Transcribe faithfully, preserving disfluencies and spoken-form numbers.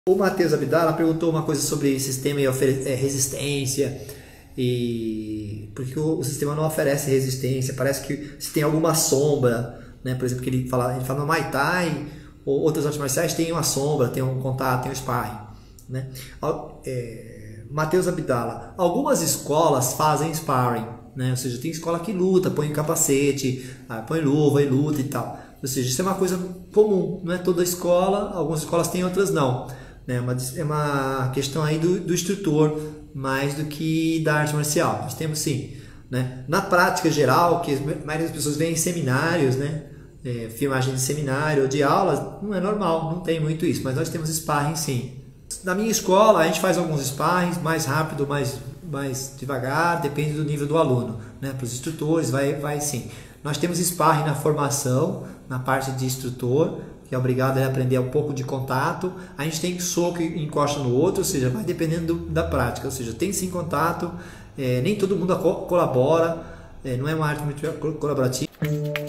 O Matheus Abdala perguntou uma coisa sobre sistema e é, resistência, e porque o, o sistema não oferece resistência, parece que se tem alguma sombra, né? Por exemplo, que ele fala, ele fala no Muay Thai ou outras artes marciais tem uma sombra, tem um contato, tem um sparring, né? É, Matheus Abdala, algumas escolas fazem sparring, né? Ou seja, tem escola que luta, põe capacete, põe luva e luta e tal. Ou seja, isso é uma coisa comum, não é toda escola, algumas escolas têm, outras não. É uma, é uma questão aí do, do instrutor mais do que da arte marcial. Nós temos sim, né? Na prática geral, que a maioria das pessoas vê em seminários, né? É, filmagem de seminário ou de aulas, não é normal, não tem muito isso, mas nós temos sparring sim. Na minha escola a gente faz alguns sparrings mais rápido, mais, mais devagar, depende do nível do aluno, né? Para os instrutores vai, vai sim. Nós temos sparring na formação, na parte de instrutor, que é obrigado a aprender um pouco de contato. A gente tem soco e encosta no outro, ou seja, vai dependendo do, da prática. Ou seja, tem sim contato, é, nem todo mundo colabora, é, não é uma arte muito colaborativa.